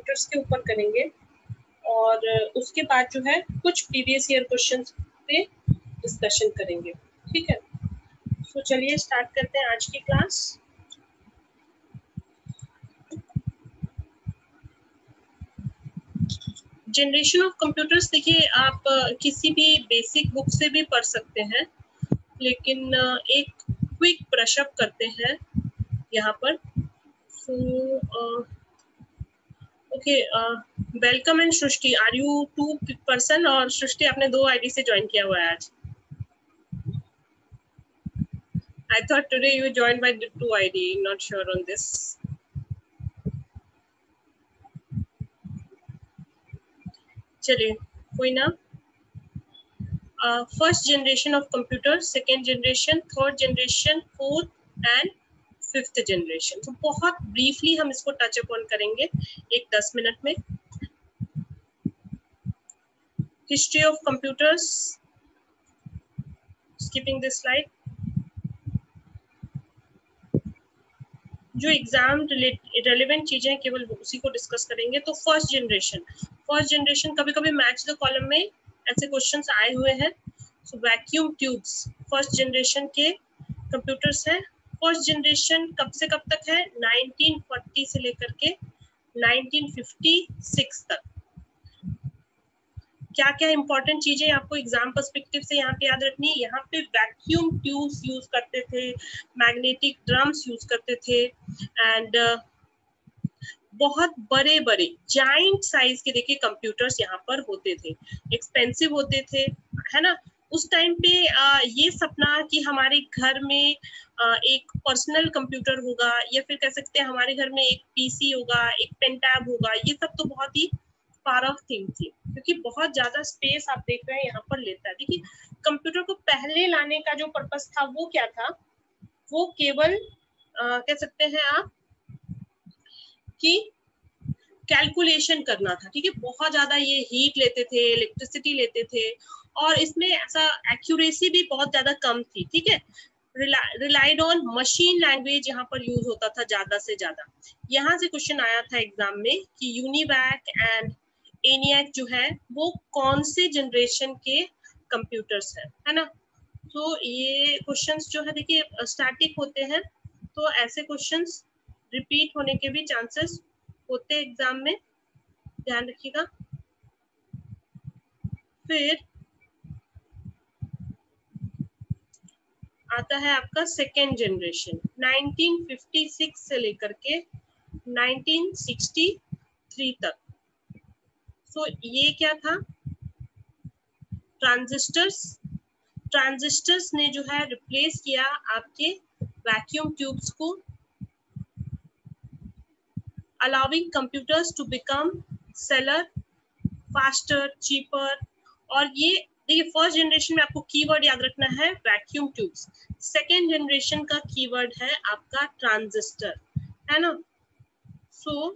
Computers के ऊपर करेंगे और उसके बाद जो है कुछ प्रीवियस ईयर क्वेश्चंस पे डिस्कशन करेंगे, ठीक है। तो चलिए स्टार्ट करते हैं आज की क्लास। जनरेशन ऑफ कंप्यूटर्स देखिए, आप किसी भी बेसिक बुक से भी पढ़ सकते हैं, लेकिन एक क्विक ब्रशअप करते हैं यहाँ पर। So okay, welcome and Srishti, are you 2 person? और सृष्टि आपने 2 आईडी से ज्वाइन किया हुआ है आज। I thought today you joined by 2 ID, not sure on this. चलिए कोई ना। First generation of computer, second generation, third generation, fourth and fifth generation. तो बहुत ब्रीफली हम इसको टच अपॉन करेंगे एक 10 मिनट में। History of computers, skipping this slide. जो एग्जाम रिलेवेंट चीजें केवल उसी को डिस्कस करेंगे। तो फर्स्ट जनरेशन कभी कभी मैच द कॉलम में ऐसे क्वेश्चंस आए हुए हैं। So vacuum tubes first generation के कंप्यूटर्स हैं। फर्स्ट जनरेशन कब से कब तक है? 1940 से लेकर के 1956 तक। क्या क्या इंपॉर्टेंट चीजें आपको एग्जाम पर्सपेक्टिव से यहाँ पे याद रखनी है? यहाँ पे वैक्यूम ट्यूब्स यूज करते थे, मैग्नेटिक ड्रम्स यूज करते थे, एंड बहुत बड़े बड़े जाइंट साइज के देखिए कंप्यूटर्स यहाँ पर होते थे, एक्सपेंसिव होते थे, है ना। उस टाइम पे ये सपना कि हमारे घर में एक पर्सनल कंप्यूटर होगा, या फिर कह सकते हैं हमारे घर में एक पीसी होगा, एक पेन टैब होगा, ये सब तो बहुत ही फार ऑफ थिंग थी, क्योंकि बहुत ज्यादा स्पेस आप देख रहे हैं यहाँ पर लेता है। देखिए कंप्यूटर को पहले लाने का जो पर्पस था वो क्या था? वो केवल कह सकते हैं आप कि कैलकुलेशन करना था, ठीक है। बहुत ज्यादा ये हीट लेते थे, इलेक्ट्रिसिटी लेते थे, और इसमें ऐसा एक्यूरेसी भी बहुत ज्यादा कम थी, ठीक है। रिलाइड ऑन मशीन लैंग्वेज यहाँ पर यूज होता था ज्यादा से ज्यादा। यहाँ से क्वेश्चन आया था एग्जाम में कि यूनिवैक एंड एनियाक जो है वो कौन से जनरेशन के कंप्यूटर्स है ना। तो ये क्वेश्चंस जो है देखिए स्टैटिक होते हैं, तो ऐसे क्वेश्चंस रिपीट होने के भी चांसेस होते हैं एग्जाम में, ध्यान रखिएगा। फिर आता है आपका सेकेंड जनरेशन 1956 से लेकर के 1963 तक। सो ये क्या था? ट्रांजिस्टर्स ने जो है रिप्लेस किया आपके वैक्यूम ट्यूब्स को, allowing computers to become smaller, faster, cheaper. और ये देखिए फर्स्ट जनरेशन में आपको कीवर्ड याद रखना है वैक्यूम ट्यूब्स, सेकेंड जनरेशन का कीवर्ड है आपका ट्रांजिस्टर, है ना। So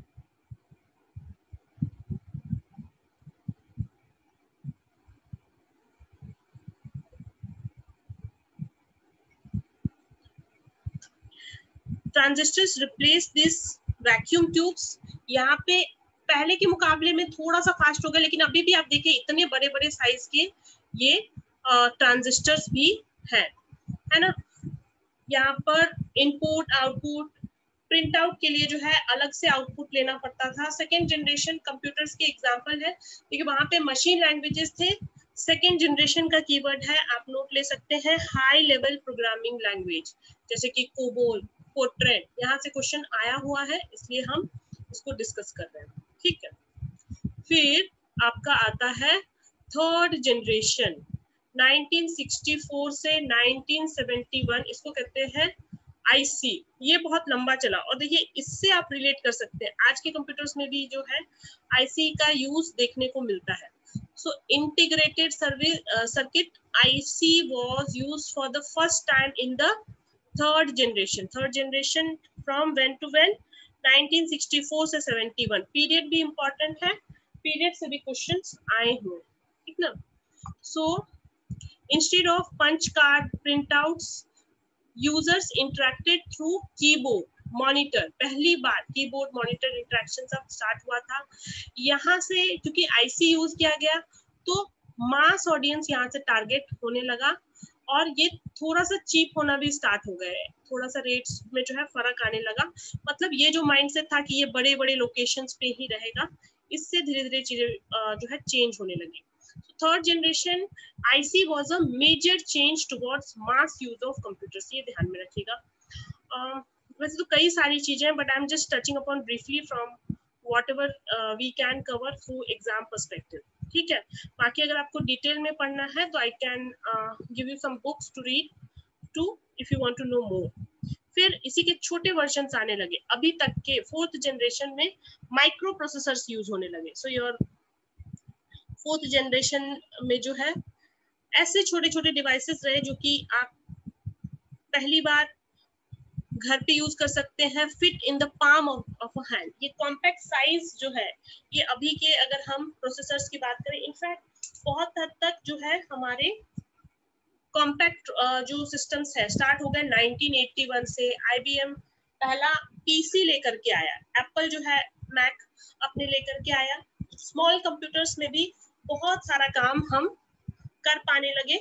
transistors replace this vacuum tubes. यहाँ पे पहले के मुकाबले में थोड़ा सा फास्ट हो गया, लेकिन अभी भी आप देखिए इतने बड़े बड़े साइज के ये ट्रांजिस्टर्स भी है ना। यहाँ पर इनपुट आउटपुट प्रिंट आउट के लिए जो है अलग से आउटपुट लेना पड़ता था। सेकेंड जनरेशन कंप्यूटर्स के एग्जांपल है, देखिए वहां पे मशीन लैंग्वेजेस थे। सेकेंड जनरेशन का कीवर्ड है, आप नोट ले सकते हैं, हाई लेवल प्रोग्रामिंग लैंग्वेज, जैसे कि कोबोल, फोर्ट्रैन। यहाँ से क्वेश्चन आया हुआ है, इसलिए हम इसको डिस्कस कर रहे हैं, ठीक है। फिर आपका आता है थर्ड जनरेशन 1964 से 1971, इसको कहते हैं आईसी। ये बहुत लंबा चला, और देखिए इससे आप रिलेट कर सकते हैं, आज के कंप्यूटर्स में भी जो है आईसी का यूज देखने को मिलता है। So integrated circuit IC was used for the first time in the third generation from when to when? 1964 से 71। पीरियड भी इंपॉर्टेंट है, पीरियड से भी क्वेश्चंस आए हुए, ठीक ना। So instead of punch card printouts, users interacted through keyboard, monitor, पहली बार कीबोर्ड मॉनिटर इंटरेक्शन सब स्टार्ट हुआ था। यहाँ से क्योंकि आईसी यूज किया गया तो मास ऑडियंस यहाँ से टारगेट होने लगा और ये थोड़ा सा चीप होना भी स्टार्ट हो गया है, थोड़ा सा रेट्स में जो है फर्क आने लगा। मतलब ये जो माइंडसेट था कि ये बड़े बड़े लोकेशंस पे ही रहेगा, इससे धीरे धीरे चीजें जो है चेंज होने लगी। Third generation IC was a major change towards mass use of computers, ये ध्यान में रखिएगा। वैसे तो कई सारी चीजें, but I am just touching upon briefly from whatever we can cover through exam perspective, ठीक है। बाकी अगर आपको डिटेल में पढ़ना है तो I can give you some books to read too if you want to know more. फिर इसी के छोटे वर्जन आने लगे, अभी तक के फोर्थ जनरेशन में माइक्रो प्रोसेसर्स यूज होने लगे। सो योर फोर्थ जनरेशन में जो है ऐसे छोटे छोटे डिवाइसेस रहे जो कि आप पहली बार घर पे यूज कर सकते हैं, fit in the palm of a hand. ये कॉम्पैक्ट साइज जो है, ये अभी के अगर हम प्रोसेसर्स की बात करें, इनफैक्ट बहुत हद तक जो है हमारे कॉम्पैक्ट जो सिस्टम्स है स्टार्ट हो गए 1981 से। आईबीएम पहला पीसी लेकर के आया, एप्पल जो है मैक अपने लेकर के आया। स्मॉल कंप्यूटर्स में भी बहुत सारा काम हम कर पाने लगे।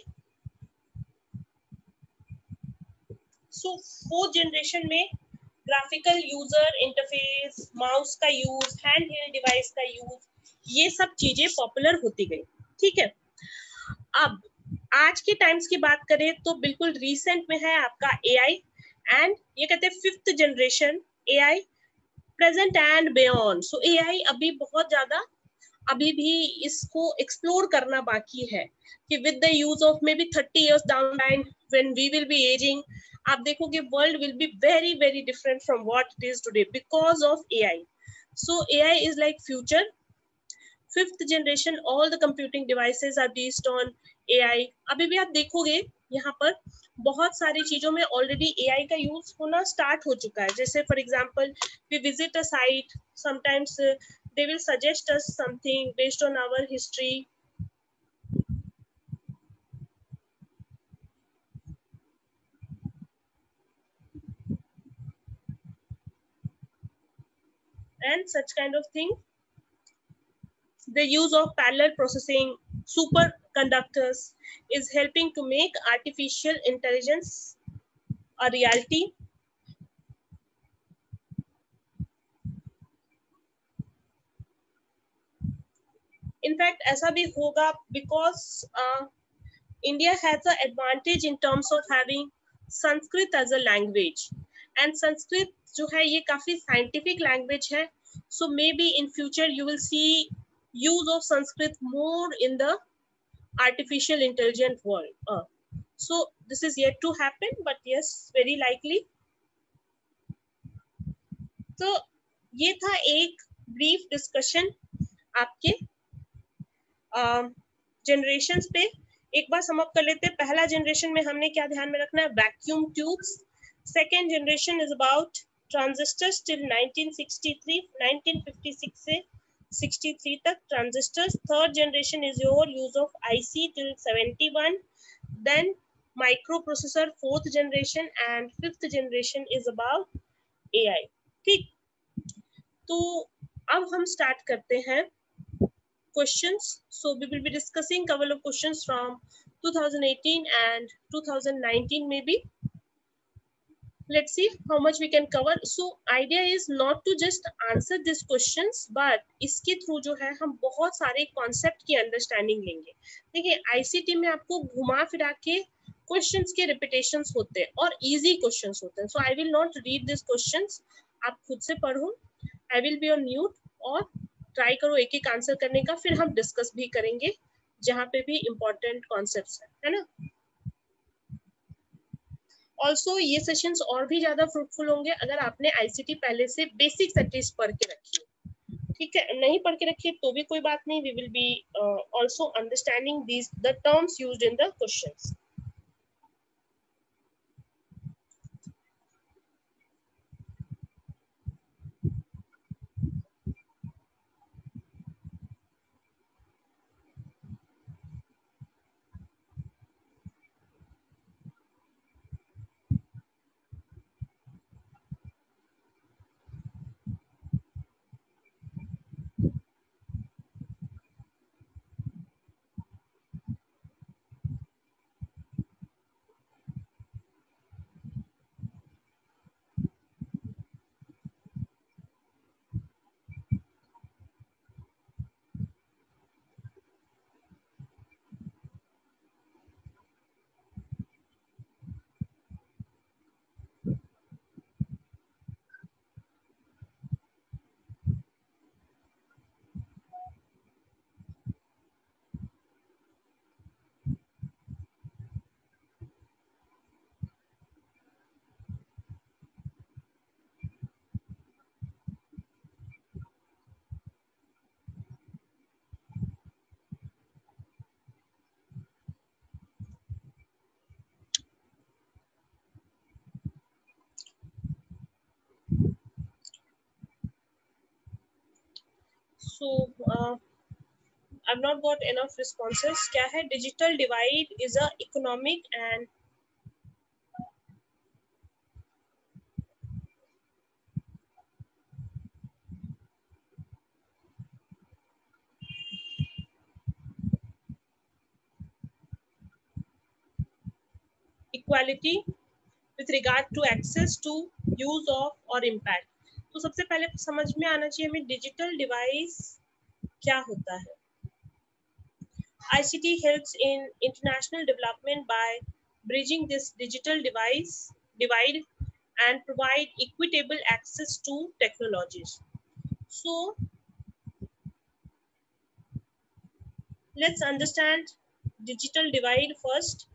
सो फोर्थ जनरेशन में ग्राफिकल यूजर इंटरफेस, माउस का यूज, हैंड हेल्ड डिवाइस का यूज, ये सब चीजें पॉपुलर होती गई, ठीक है। अब आज के टाइम्स की बात करें तो बिल्कुल रिसेंट में है आपका एआई, एंड ये कहते हैं fifth generation AI, present and beyond. So AI अभी बहुत ज्यादा अभी भी इसको एक्सप्लोर करना बाकी है कि with the use of maybe 30 years down line when we will be ageing, आप देखोगे world will be very very different from what it is today because of AI. So AI is like future. Fifth generation all the computing devices are based on AI. अभी भी आप देखोगे यहाँ पर बहुत सारी चीजों में ऑलरेडी एआई का यूज होना स्टार्ट हो चुका है। जैसे for example we visit a site, sometimes they will suggest us something based on our history. And such kind of thing. The use of parallel processing, superconductors is helping to make artificial intelligence a reality. In fact, ऐसा भी होगा because India has an advantage in terms of having Sanskrit as a language, and Sanskrit जो है ये काफी scientific language है. So maybe in future you will see use of Sanskrit more in the artificial intelligent world. So this is yet to happen, but yes, very likely. तो ये था एक brief discussion आपके जनरेशंस पे। एक बार sum up कर लेते हैं। पहला जनरेशन में हमने क्या ध्यान में रखना है, vacuum tubes. Second generation is about transistors till 1963, 1956 से 63 तक transistors. Third generation is your use of IC till 71, then microprocessor fourth generation, and fifth generation is about AI. ठीक, तो अब हम स्टार्ट करते हैं questions. So we will be discussing couple of questions from 2018 and 2019 maybe. Let's see how much we can cover. So idea is not to just answer these questions, but इसके through जो है हम बहुत सारे concept की understanding लेंगे। देखिए ICT में आपको घुमा फिरा के क्वेश्चंस के रिपीटेशंस होते हैं और इजी क्वेश्चंस होते हैं। So I will not read this questions, आप खुद से पढ़ो। I will be on mute और ट्राई करो एक एक आंसर करने का, फिर हम डिस्कस भी करेंगे जहाँ पे भी इम्पोर्टेंट कॉन्सेप्ट्स है ना। ऑल्सो ये सेशंस और भी ज्यादा फ्रूटफुल होंगे अगर आपने आईसीटी पहले से बेसिक्स एटलीस्ट पढ़ के रखी है। ठीक है, नहीं पढ़ के रखिए तो भी कोई बात नहीं, we will be also understanding these the terms used in the questions. So I've not got enough responses. क्या है? Digital divide is a economic and equality with regard to access to use of or impact. तो सबसे पहले समझ में आना चाहिए हमें डिजिटल डिवाइस क्या होता है. ICT helps in international development by bridging this digital divide and provide equitable access to technologies. So let's understand digital divide first.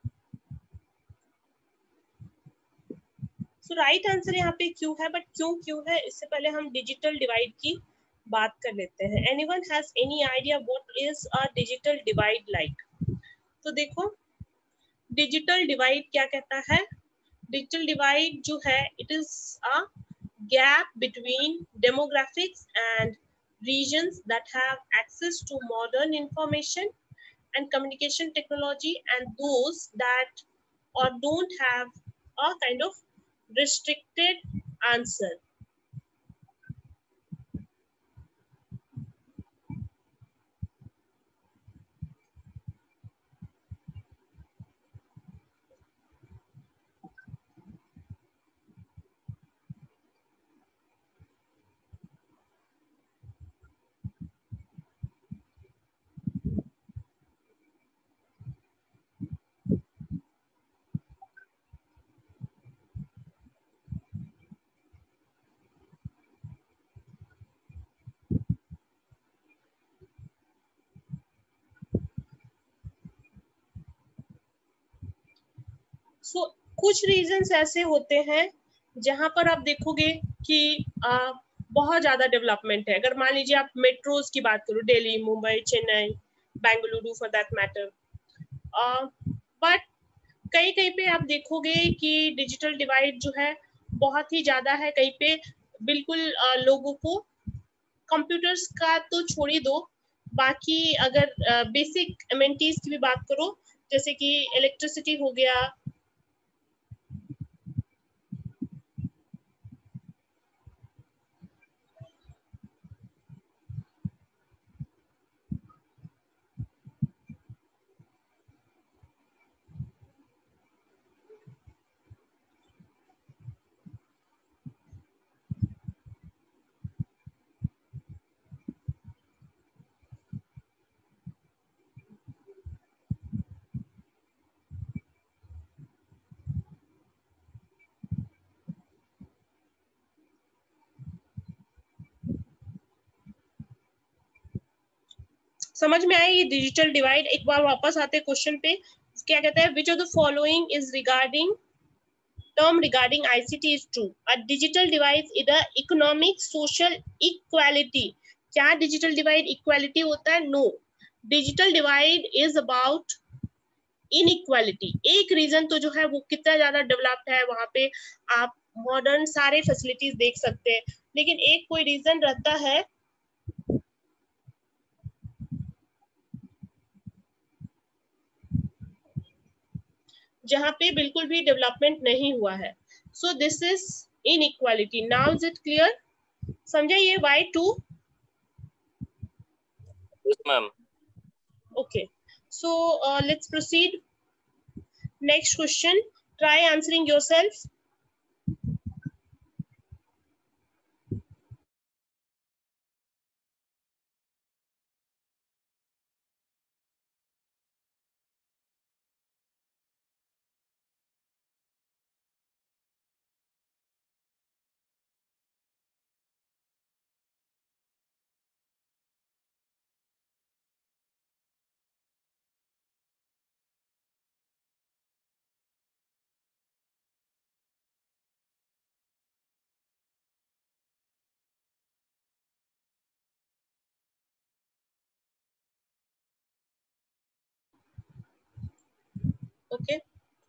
So right answer यहाँ पे क्यों है, but क्यों है इससे पहले हम digital divide की बात कर लेते हैं. Anyone has any idea what is a digital divide like? तो देखो डिजिटल डिवाइड क्या कहता है. डिजिटल डिवाइड जो है it is a gap between demographics and regions that have access to modern information and communication technology and those that or don't have a kind of restricted answer. So, कुछ reasons ऐसे होते हैं जहां पर आप देखोगे कि बहुत ज्यादा डेवलपमेंट है. अगर मान लीजिए आप मेट्रोज की बात करो, Delhi, Mumbai, Chennai, Bengaluru for that matter, but कहीं कहीं पे आप देखोगे कि डिजिटल डिवाइड जो है बहुत ही ज्यादा है. कहीं पे बिल्कुल लोगों को कंप्यूटर्स का तो छोड़ ही दो, बाकी अगर बेसिक एमेनिटीज की भी बात करो जैसे कि इलेक्ट्रिसिटी हो गया, समझ में आए ये डिजिटल डिवाइड. एक बार वापस आते क्वेश्चन पे, क्या कहता है, which of the following is regarding term regarding ICT is true. A digital divide is a economic social equality. क्या digital divide equality होता है? No. Digital divide is about inequality. एक रीजन तो जो है वो कितना ज्यादा डेवलप्ड है, वहां पे आप मॉडर्न सारे फैसिलिटीज देख सकते हैं, लेकिन एक कोई रीजन रहता है जहां पे बिल्कुल भी डेवलपमेंट नहीं हुआ है. So this is inequality. Now is it clear? समझे ये वाई टू? Yes, ma'am. Okay, so let's proceed. Next question. Try answering yourself. Okay.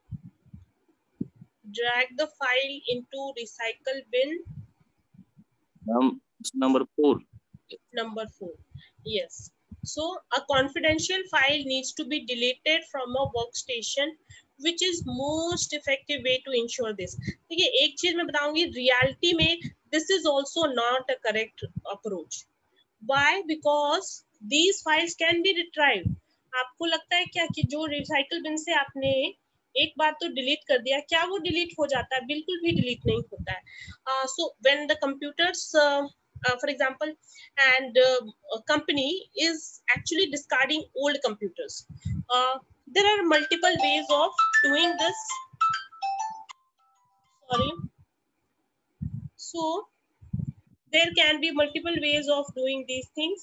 Drag the file into recycle bin. Number 4. Number 4. Yes. So a confidential file needs to be deleted from a workstation, which is most effective way to ensure this. देखिए एक चीज मैं बताऊंगी, reality में this is also not a correct approach. Why? Because these files can be retrieved. आपको लगता है क्या कि जो रिसाइकल बिन से आपने एक बार तो डिलीट कर दिया, क्या वो डिलीट हो जाता है? बिल्कुल भी डिलीट नहीं होता है. So when the computers for example, and a company is actually discarding old computers, there are multiple ways of doing this. Sorry. So there can be multiple ways of doing these things.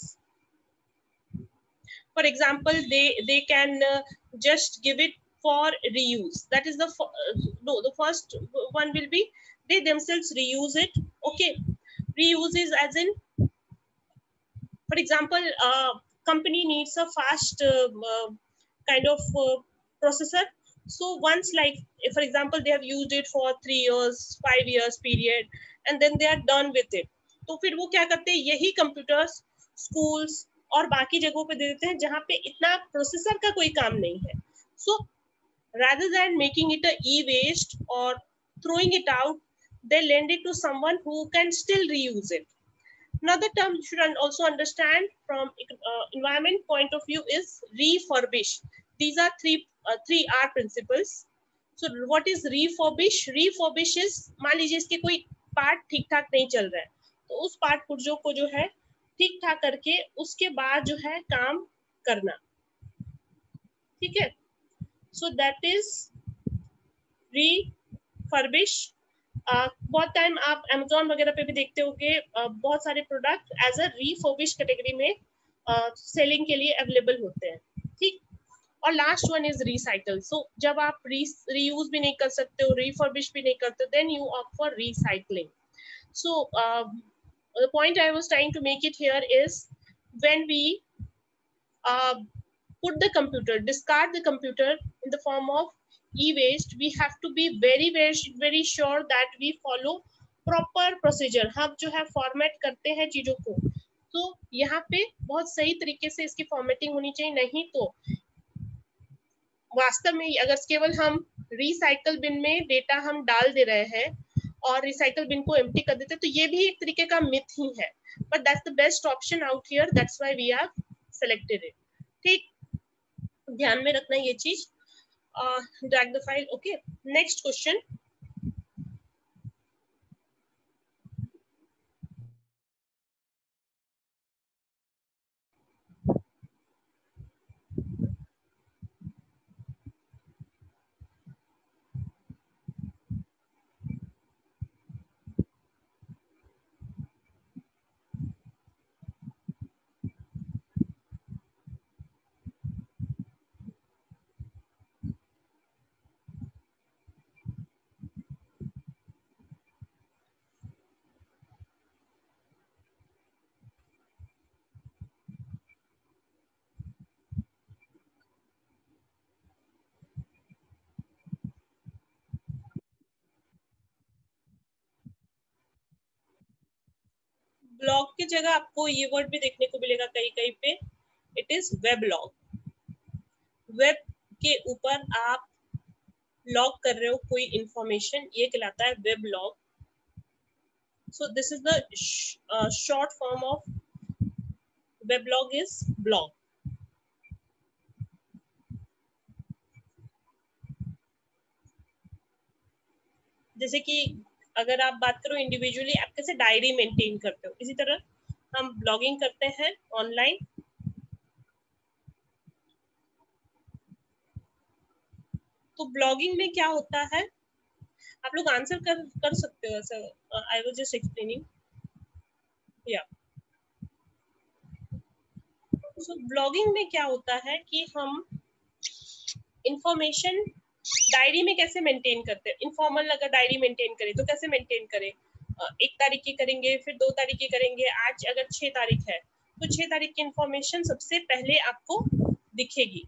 For example, they can just give it for reuse. That is the no, the first one will be they themselves reuse it. Okay, reuse is as in, for example, company needs a fast kind of processor. So once, like if, for example, they have used it for 3 years 5 years period, and then they are done with it, तो फिर वो क्या करते हैं, यही computers schools और बाकी जगहों पे दे देते हैं जहाँ पे इतना प्रोसेसर का कोई काम नहीं है. So rather than making it a e-waste or throwing it out, they lend it to someone who can still reuse it. Another term you should also understand from environment point of view is refurbish. These are three R principles. So what is refurbish? Refurbish is, मान लीजिए इसके कोई part ठीक ठाक नहीं चल रहा है, तो उस पार्ट पुर्जों को जो है ठीक ठाक करके उसके बाद जो है काम करना. ठीक है. So that is refurbish. बहुत टाइम आप Amazon वगैरह पे भी देखते होंगे, बहुत सारे product as a refurbish category में सेलिंग के लिए अवेलेबल होते हैं. ठीक. और last one is recycle. So जब आप रीयूज भी नहीं कर सकते हो, रिफर्बिश भी नहीं करते, then you opt for recycling. So the point I was trying to make it here is, when we put the computer, discard the computer in the form of e-waste, we have to be very sure that we follow proper procedure. हम जो है format करते हैं चीजों को, तो यहाँ पे बहुत सही तरीके से इसकी फॉर्मेटिंग होनी चाहिए. नहीं तो वास्तव में अगर केवल हम रिसाइकल बिन में डेटा हम डाल दे रहे हैं और रिसाइकल बिन को एम्प्टी कर देते हैं, तो ये भी एक तरीके का मिथ ही है. But that's the best option out here, that's why we have selected it. ठीक, ध्यान में रखना ये चीज. Drag the file. Okay, next question. Blog की जगह आपको ये वर्ड भी देखने को मिलेगा कहीं कहीं पे. It is weblog. वेब के ऊपर आप लॉग कर रहे हो कोई इंफॉर्मेशन, ये कहलाता है weblog. So this is the short form of weblog is blog. जैसे कि अगर आप बात करो इंडिविजुअली, आप कैसे डायरी मेंटेन करते हो, इसी तरह हम ब्लॉगिंग करते हैं ऑनलाइन. तो ब्लॉगिंग में क्या होता है, आप लोग आंसर कर सकते हो ऐसा. I was just explaining. या सो ब्लॉगिंग में क्या होता है कि हम इंफॉर्मेशन डायरी में कैसे मेंटेन करते हैं. इनफॉर्मल अगर डायरी मेंटेन करें तो कैसे मेंटेन करें. 1 तारीख की करेंगे, फिर 2 तारीख की करेंगे. आज अगर 6 तारीख है तो 6 तारीख की इंफॉर्मेशन सबसे पहले आपको दिखेगी.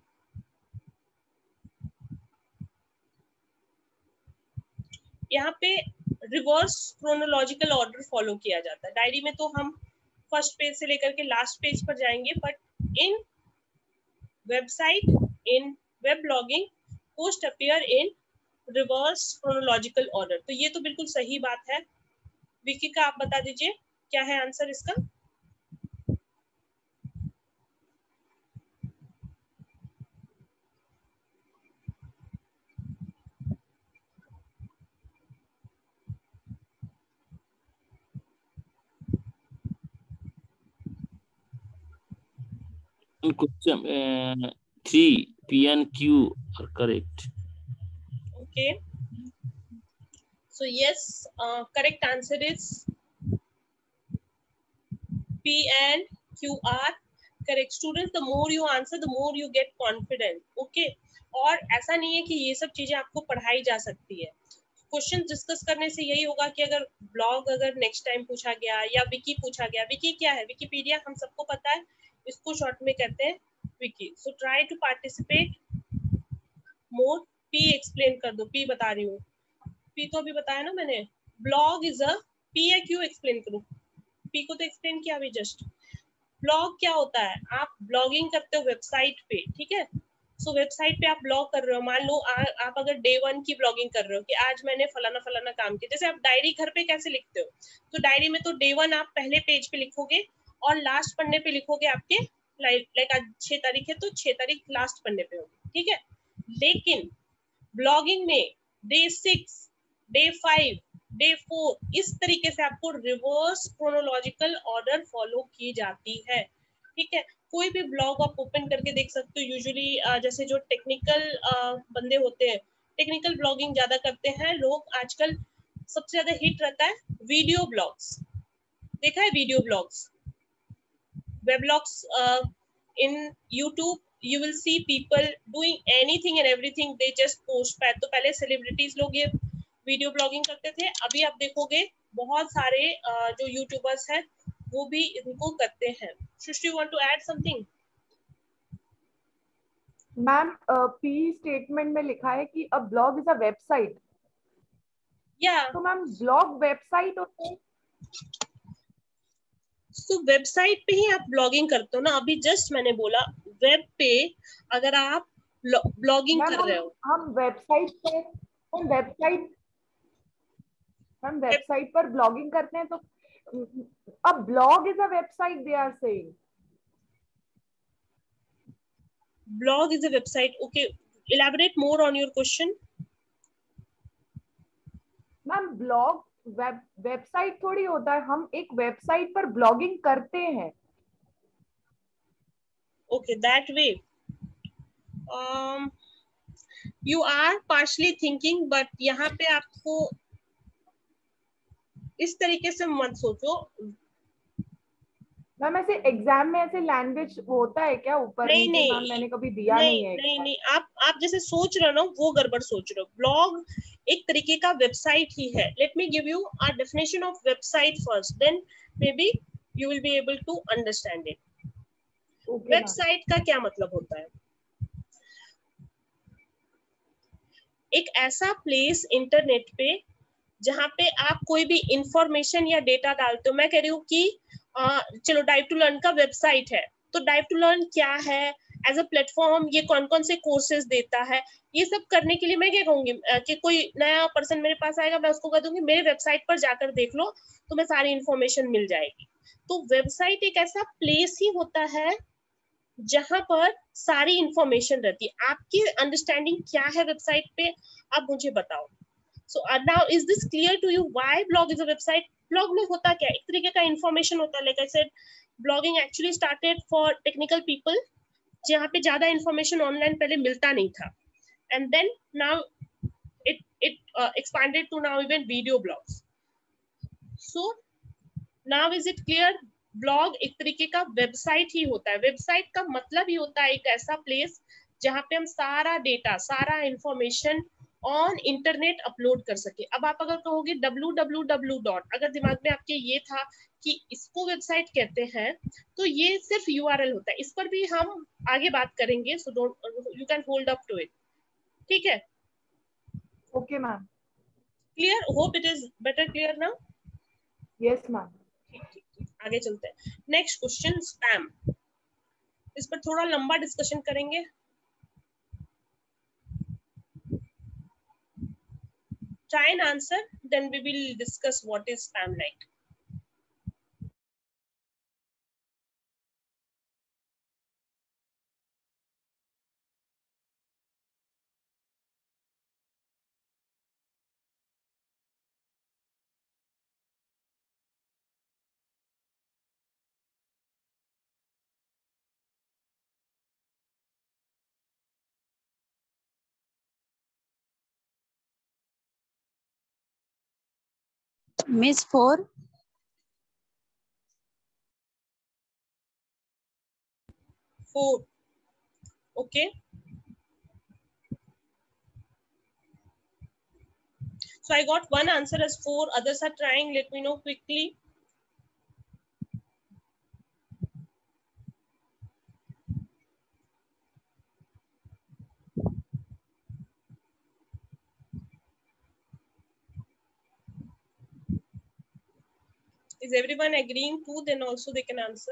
यहाँ पे रिवर्स क्रोनोलॉजिकल ऑर्डर फॉलो किया जाता है. डायरी में तो हम फर्स्ट पेज से लेकर के लास्ट पेज पर जाएंगे, but in website, in web blogging, post appear in reverse chronological order. तो ये तो बिल्कुल सही बात है। विकी का आप बता दीजिए क्या है आंसर इसका। Question 3, P and Q are correct. Okay. So yes, correct answer is P and Q are correct. Students, the more you answer, the more you get confident. Okay. और ऐसा नहीं है कि ये सब चीजें आपको पढ़ाई जा सकती है। क्वेश्चन डिस्कस करने से यही होगा कि अगर ब्लॉग अगर नेक्स्ट टाइम पूछा गया या विकी पूछा गया, विकी क्या है, विकीपीडिया हम सबको पता है, इसको शॉर्ट में कहते हैं wiki. So try to participate more. P explain कर दो, पी बता रही हूँ, पी तो अभी बताया ना मैंने। ब्लॉग इज अ, पी है क्यों एक्सप्लेन करूँ, पी को तो एक्सप्लेन किया अभी जस्ट। ब्लॉग क्या होता है, आप ब्लॉगिंग करते हो वेबसाइट पे, ठीक है। सो वेबसाइट पे आप ब्लॉग कर रहे हो, मान लो आप अगर डे 1 की ब्लॉगिंग कर रहे हो कि आज मैंने फलाना फलाना काम किया। जैसे आप डायरी घर पे कैसे लिखते हो, तो डायरी में तो डे 1 आप पहले पेज पे लिखोगे और लास्ट पन्ने पे लिखोगे आपके, लाइक आज 6 तारीख है तो 6 तारीख लास्ट पन्ने पे होगी, ठीक है। लेकिन ब्लॉगिंग में डे 6, डे 5, डे 4 इस तरीके से आपको रिवर्स क्रोनोलॉजिकल ऑर्डर फॉलो की जाती है, ठीक है। कोई भी ब्लॉग आप ओपन करके देख सकते हो। यूजुअली जैसे जो टेक्निकल बंदे होते हैं, टेक्निकल ब्लॉगिंग ज्यादा करते हैं लोग आजकल। सबसे ज्यादा हिट रहता है वीडियो ब्लॉग्स, देखा है video blogs, web blogs in YouTube. you will see people doing anything and everything, they just post। तो पहले सेलिब्रिटीज लोग ये वीडियो ब्लॉगिंग करते थे, अभी आप देखोगे बहुत सारे जो यूट्यूबर्स हैं वो भी इनको करते हैं। Srishti, want to add something? Ma'am P statement में लिखा है कि a blog is a website. या तो मैम ब्लॉग वेबसाइट होता है? तो वेबसाइट पे ही आप ब्लॉगिंग करते हो ना, अभी जस्ट मैंने बोला वेब पे अगर आप ब्लॉगिंग कर रहे हो। हम वेबसाइट पर, हम वेबसाइट पर ब्लॉगिंग करते हैं, तो a blog is a website they are saying. Blog is a website. Okay, elaborate more on your question. Ma'am blog website थोड़ी होता है, हम एक वेबसाइट पर ब्लॉगिंग करते हैं। Okay, that way. You are partially thinking, but यहाँ पे आपको इस तरीके से मत सोचो। मैम ऐसे एग्जाम में ऐसे लैंग्वेज होता है क्या ऊपर नहीं नीचे? मैम मैंने कभी दिया नहीं है। नहीं, आप जैसे सोच रहे हो ना वो गड़बड़ सोच रहे हो। ब्लॉग एक तरीके का वेबसाइट ही है। Let me give you a definition of website first, then maybe you will be able to understand it. Website का क्या मतलब होता है? एक ऐसा प्लेस इंटरनेट पे जहाँ पे आप कोई भी इंफॉर्मेशन या डेटा डालते हो। मैं कह रही हूँ कि चलो डाइव टू लर्न का वेबसाइट है, तो डाइव टू लर्न क्या है एज अ प्लेटफॉर्म, ये कौन कौन से कोर्सेज देता है, ये सब करने के लिए मैं क्या कहूंगी कि कोई नया पर्सन मेरे पास आएगा, मैं उसको कह दूंगी मेरे वेबसाइट पर जाकर देख लो, तुम्हें सारी इंफॉर्मेशन मिल जाएगी। तो वेबसाइट एक ऐसा प्लेस ही होता है जहां पर सारी इंफॉर्मेशन रहती है। आपकी अंडरस्टैंडिंग क्या है वेबसाइट पे, आप मुझे बताओ। So now is this clear to you why blog is a website? Blog में होता क्या है, एक तरीके का information होता है। Like I said, blogging actually started for technical people, जहाँ पे ज्यादा information online पहले मिलता नहीं था, and then now it expanded to now even video blogs. So now is it clear? Blog एक तरीके का वेबसाइट ही होता है। वेबसाइट का मतलब ही होता है एक ऐसा प्लेस जहाँ पे हम सारा डेटा, सारा इंफॉर्मेशन ऑन इंटरनेट अपलोड कर सके। अब आप अगर कहोगे www. अगर दिमाग में आपके ये था कि इसको वेबसाइट कहते हैं, तो ये सिर्फ यूआरएल होता है। इस पर भी हम आगे बात करेंगे, so don't, you can hold up to it, ठीक है? Okay ma'am, clear? Hope it is better clear now. Yes ma'am. ठीक, आगे चलते हैं। Next question, spam. इस पर थोड़ा लंबा डिस्कशन करेंगे। Try and answer, then we will discuss what is spam like. Miss 4. 4. Okay. So I got one answer as 4. Others are trying. Let me know quickly. Is everyone agreeing to? Then also they can answer.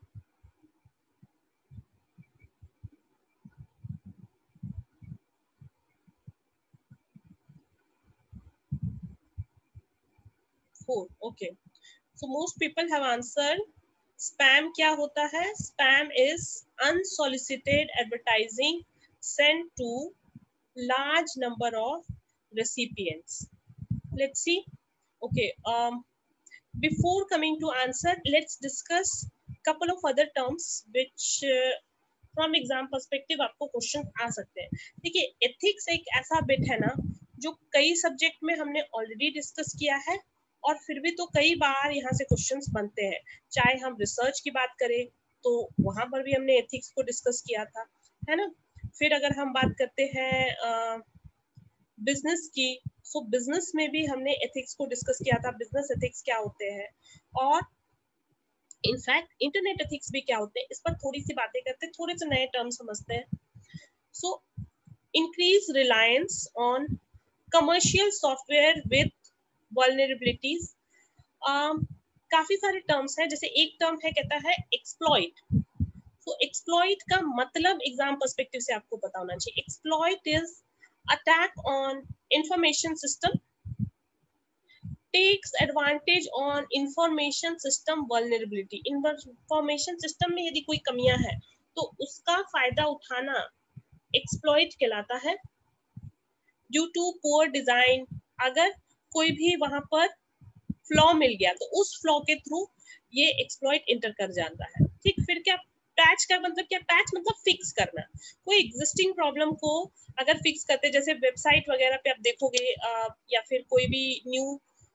Four. Okay. So most people have answered. Spam क्या होता है? Spam is unsolicited advertising sent to large number of recipients. Let's see. Okay. Before coming to answer, let's discuss couple of other terms which from exam perspective आपको question आ सकते हैं। देखिए, ethics एक ऐसा बिट है ना जो कई सब्जेक्ट में हमने ऑलरेडी डिस्कस किया है, और फिर भी तो कई बार यहाँ से क्वेश्चंस बनते हैं। चाहे हम रिसर्च की बात करें तो वहां पर भी हमने एथिक्स को डिस्कस किया था, है ना। फिर अगर हम बात करते हैं बिजनेस की, सो बिजनेस में भी हमने एथिक्स को डिस्कस किया था, बिजनेस एथिक्स क्या होते हैं, और इनफैक्ट इंटरनेट एथिक्स भी क्या होते हैं। इस पर थोड़ी सी बातें करते हैं, थोड़े से नए टर्म समझते हैं। So increase reliance on commercial software with vulnerabilities. काफी सारे टर्म्स हैं, जैसे एक टर्म है कहता है एक्सप्लॉइट। तो एक्सप्लॉइट का मतलब एग्जाम पर्सपेक्टिव से आपको पता होना चाहिए। Exploit is attack on information system, takes advantage on information system vulnerability. Information system में यदि कोई कमियां है तो उसका फायदा उठाना एक्सप्लॉइट कहलाता है। ड्यू टू पुअर डिजाइन, अगर कोई भी वहां पर फ्लॉ मिल गया तो उस फ्लॉ के थ्रू ये एक्सप्लॉइट इंटर कर जाता है। ठीक, फिर क्या पैच का मतलब क्या? पैच मतलब फिक्स करना। कोई एग्जिस्टिंग प्रॉब्लम को अगर फिक्स करते, जैसे वेबसाइट वगैरह पे आप देखोगे या फिर कोई भी न्यू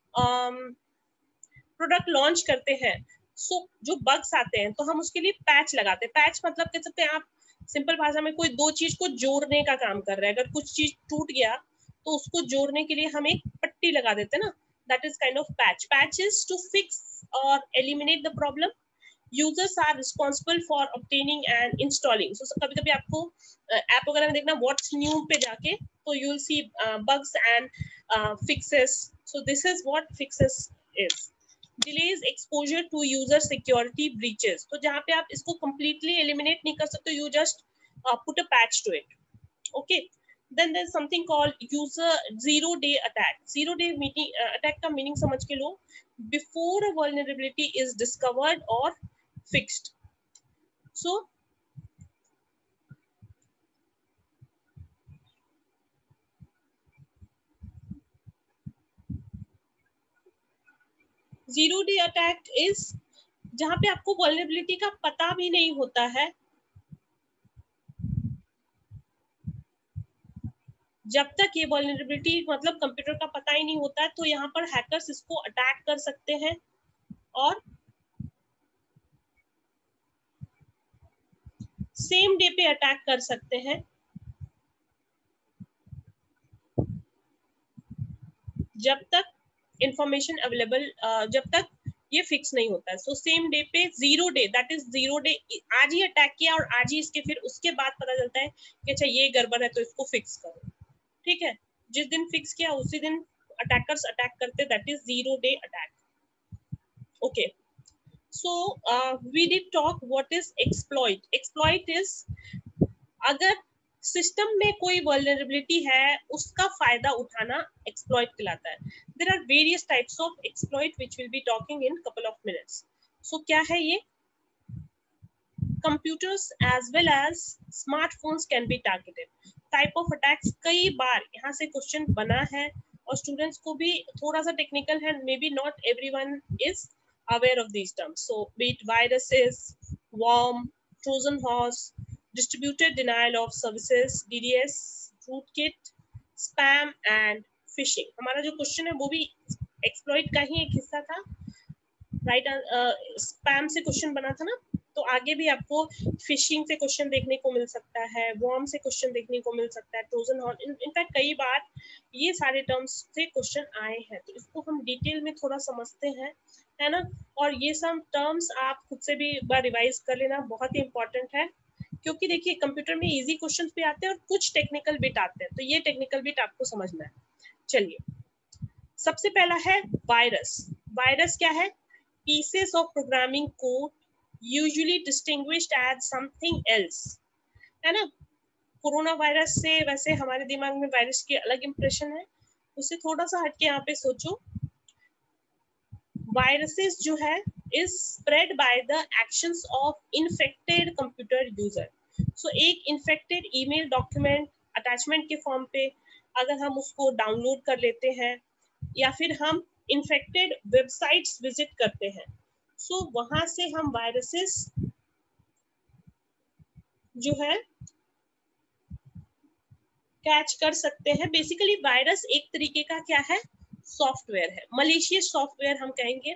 प्रोडक्ट लॉन्च करते हैं, सो जो बग्स आते हैं तो हम उसके लिए पैच लगाते हैं। पैच मतलब कह सकते हैं आप सिंपल भाषा में, कोई दो चीज को जोड़ने का काम कर रहा है। अगर कुछ चीज टूट गया तो उसको जोड़ने के लिए हम एक पट्टी लगा देते हैं ना, that is kind of patch. Patch is to fix or eliminate the problem. Users are responsible for obtaining and installing. So कभी कभी आपको ऐप वगैरह में देखना, what's new पे जाके तो you will see bugs and fixes. So this is what fixes is. Delays exposure to user security breaches. तो जहाँ पे आप इसको completely eliminate नहीं कर सकते, you just put a patch to it. Okay. Then there's something called user zero day attack. Zero day attack का meaning समझ के लो, before a vulnerability is discovered or fixed. So zero day attack is जहाँ पे आपको vulnerability का पता भी नहीं होता है, जब तक ये वल्नरेबिलिटी मतलब कंप्यूटर का पता ही नहीं होता है, तो यहाँ पर हैकर्स इसको अटैक कर सकते हैं और सेम डे पे अटैक कर सकते हैं, जब तक इंफॉर्मेशन अवेलेबल, जब तक ये फिक्स नहीं होता है। सो सेम डे पे, zero day, that is zero day, आज ही अटैक किया और आज ही इसके फिर उसके बाद पता चलता है कि अच्छा ये गड़बड़ है तो इसको फिक्स करो। ठीक है, जिस दिन फिक्स किया उसी दिन अटैकर्स अटैक करते, that is zero day attack. Okay, So we did talk what is exploit. Exploit is अगर सिस्टम में कोई vulnerability है उसका फायदा उठाना exploit कहलाता है. There are various types of exploit which we'll be talking in couple of minutes. So क्या है ये? Computers as well as smartphones can be targeted. Type of attacks कई बार यहाँ से क्वेश्चन बना है और स्टूडेंट्स को भी थोड़ा सा टेक्निकल है, maybe not everyone is aware of these terms. So be it viruses, worm, Trojan horse, distributed denial of services, DDoS, rootkit, spam and phishing. हमारा जो क्वेश्चन है वो भी एक्सप्लॉइट का ही एक हिस्सा था, राइट? स्पैम से क्वेश्चन बना था ना, तो आगे भी आपको फिशिंग से क्वेश्चन देखने को मिल सकता है, वॉर्म से क्वेश्चन देखने को मिल सकता है, ट्रोजन हॉर्न, इनफैक्ट कई बार ये सारे टर्म्स से क्वेश्चन आए हैं, तो इसको हम डिटेल में थोड़ा समझते हैं, है ना? और ये सब टर्म्स आप खुद से भी एक बार रिवाइज कर लेना, बहुत ही इंपॉर्टेंट है, क्योंकि देखिए कंप्यूटर में इजी क्वेश्चंस भी आते हैं और कुछ टेक्निकल बिट आते हैं, तो ये टेक्निकल बिट आपको समझना है. चलिए, सबसे पहला है वायरस. वायरस क्या है? Pieces of programming code usually distinguished as something else, है ना? कोरोना वायरस से वैसे हमारे दिमाग में वायरस की अलग इंप्रेशन है, उससे थोड़ा सा हटके यहाँ पे सोचो. वायरसेस जो है is spread by the actions of infected computer user. So एक infected email document attachment के फॉर्म पे अगर हम उसको डाउनलोड कर लेते हैं या फिर हम infected websites विजिट करते हैं, सो वहां से हम वायरसेस जो है कैच कर सकते हैं. बेसिकली वायरस एक तरीके का क्या है? सॉफ्टवेयर है, मलिशियस सॉफ्टवेयर हम कहेंगे,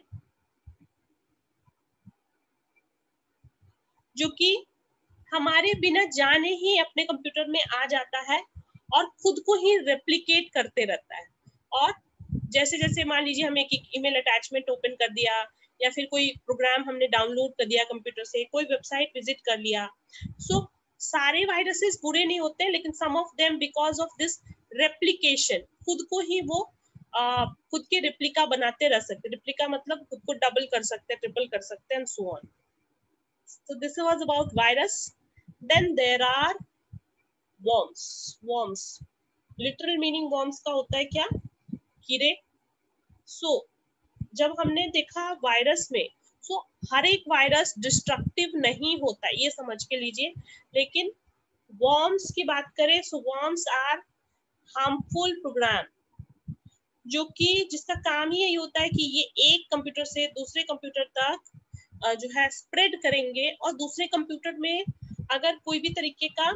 जो कि हमारे बिना जाने ही अपने कंप्यूटर में आ जाता है और खुद को ही रेप्लिकेट करते रहता है. और जैसे जैसे मान लीजिए हम एक ईमेल अटैचमेंट ओपन कर दिया या फिर कोई प्रोग्राम हमने डाउनलोड कर दिया कंप्यूटर से, कोई वेबसाइट विजिट कर लिया, सो सारे वायरसेस बुरे नहीं होते, लेकिन some of them because of this replication खुद को ही वो खुद के रिप्लिका बनाते रह सकते. रिप्लिका मतलब खुद को डबल कर सकते हैं, ट्रिपल कर सकते हैं, and so on. So this was about virus. Then there are worms. Worms, literal meaning worms का होता है क्या? कीड़े. So जब हमने देखा वायरस में, so हर एक वायरस डिस्ट्रक्टिव नहीं होता, ये समझ के लीजिए. लेकिन worms की बात करें, so worms are harmful program, जो कि जिसका काम ही यही होता है कि ये एक कंप्यूटर से दूसरे कंप्यूटर तक जो है स्प्रेड करेंगे, और दूसरे कंप्यूटर में अगर कोई भी तरीके का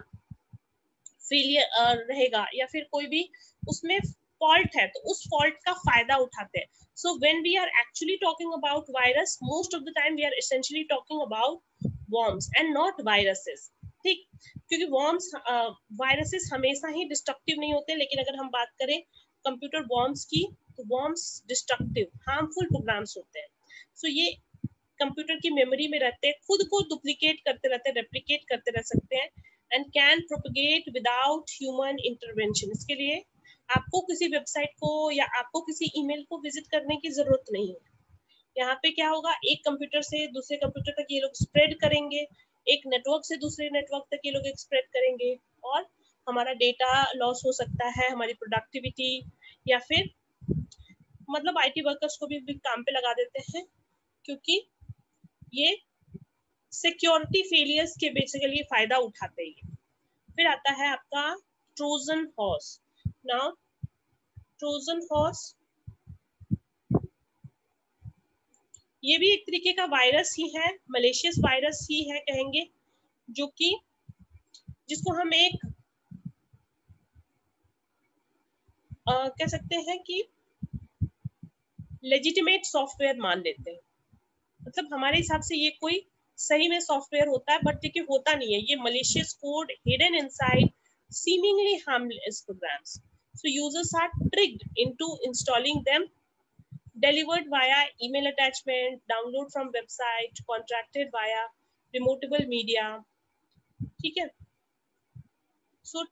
फेलियर रहेगा या फिर कोई भी उसमें फॉल्ट है तो उस फॉल्ट का फायदा उठाते हैं. So when we are actually talking about virus, most of the time we are essentially talking about worms and not viruses. ठीक, क्योंकि वर्म्स वायरसेस हमेशा ही डिस्ट्रक्टिव नहीं होते, लेकिन अगर हम बात करें कंप्यूटर वर्म्स की, तो वर्म्स डिस्ट्रक्टिव हार्मफुल प्रोग्राम्स होते हैं. सो ये कंप्यूटर की मेमोरी में रहते हैं, खुद को डुप्लीकेट करते रहते हैं, रेप्लिकेट करते रह सकते हैं, and can propagate without human intervention. इसके लिए आपको किसी वेबसाइट को या आपको किसी ईमेल को विजिट करने की जरूरत नहीं है. यहाँ पे क्या होगा, एक कंप्यूटर से दूसरे कंप्यूटर तक ये लोग स्प्रेड करेंगे, एक नेटवर्क से दूसरे नेटवर्क तक ये लोग स्प्रेड करेंगे, और हमारा डेटा लॉस हो सकता है, हमारी प्रोडक्टिविटी, या फिर मतलब आईटी वर्कर्स को भी काम पे लगा देते हैं, क्योंकि ये सिक्योरिटी फेलियर्स के बेसिकली फायदा उठाते हैं. फिर आता है आपका Trojan horse. Now Trojan horse ये भी एक तरीके का वायरस ही है, मलेशियस वायरस ही है कहेंगे, जो कि जिसको हम एक कह सकते हैं कि लेजिटिमेट सॉफ्टवेयर मान लेते हैं. मतलब हमारे हिसाब से ये कोई सही में सॉफ्टवेयर होता है, बट देखिए होता नहीं है, ये malicious code hidden inside seemingly harmless programs. So users are tricked into installing them, delivered via email attachment, download from website, contracted via remotable media. ठीक है. So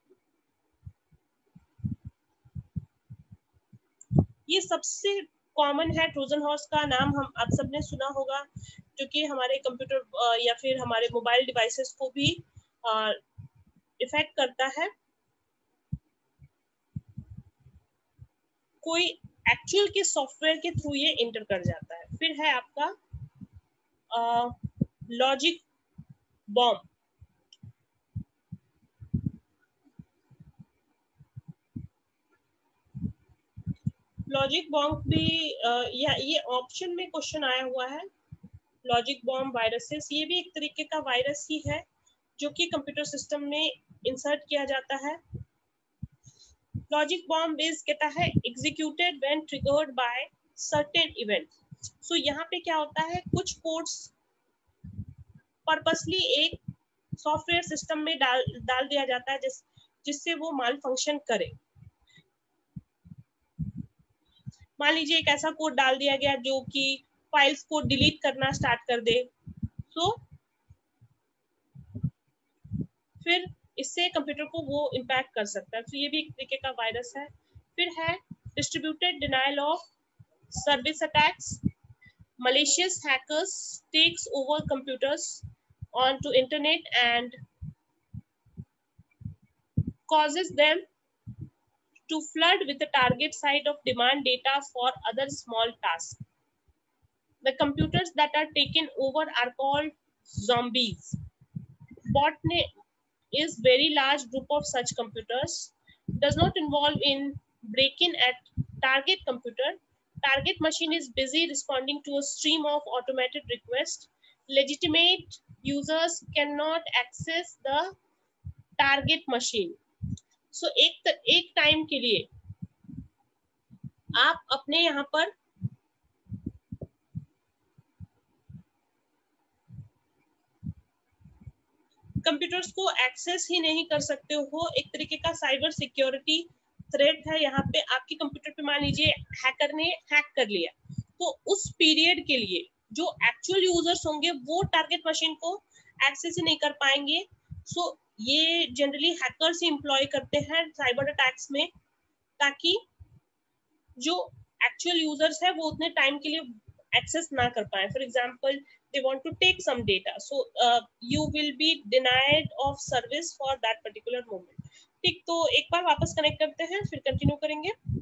ये सबसे कॉमन है. ट्रोजन हॉर्स का नाम हम आप सबने सुना होगा, जो कि हमारे कंप्यूटर या फिर हमारे मोबाइल डिवाइसेस को भी इफेक्ट करता है। कोई एक्चुअल के सॉफ्टवेयर के थ्रू ये इंटर कर जाता है। फिर है आपका लॉजिक बॉम्ब। लॉजिक बॉम्ब भी ये ऑप्शन में क्वेश्चन आया हुआ है। लॉजिक बॉम्ब वायरसेस, ये भी एक तरीके का वायरस ही है जो कि कंप्यूटर सिस्टम में इंसर्ट किया जाता है। लॉजिक बॉम्ब इज कहता है executed when triggered by certain event. So यहाँ पे क्या होता है, कुछ कोड्स पर्पसली एक सॉफ्टवेयर सिस्टम में डाल दिया जाता है जिससे वो माल फंक्शन करे। मान लीजिए एक ऐसा कोड डाल दिया गया जो कि फाइल्स को डिलीट करना स्टार्ट कर दे, तो फिर इससे कंप्यूटर को वो इम्पैक्ट कर सकता है। तो ये भी एक तरीके का वायरस है। फिर है distributed denial of service attacks. malicious hackers takes over computers onto internet and causes them to flood with the target site of demand data for other small tasks. The computers that are taken over are called zombies. Botnet is very large group of such computers, does not involve in break-in at target computer. Target machine is busy responding to a stream of automated requests. Legitimate users cannot access the target machine. So एक time के लिए आप अपने यहाँ पर computers को access ही नहीं कर सकते हो। एक तरीके का साइबर सिक्योरिटी थ्रेट है यहाँ पे। आपके कंप्यूटर पे मान लीजिए हैकर ने हैक कर लिया, तो उस पीरियड के लिए जो एक्चुअल यूजर्स होंगे वो टारगेट मशीन को एक्सेस ही नहीं कर पाएंगे। सो ये जनरली हैकर्स ही एम्प्लॉय करते हैं साइबर अटैक्स में, ताकि जो एक्चुअल यूजर्स है वो उतने टाइम के लिए एक्सेस ना कर पाए। For example they want to take some data, so you will be denied of service for that particular moment. ठीक, तो एक बार वापस कनेक्ट करते हैं, फिर कंटिन्यू करेंगे।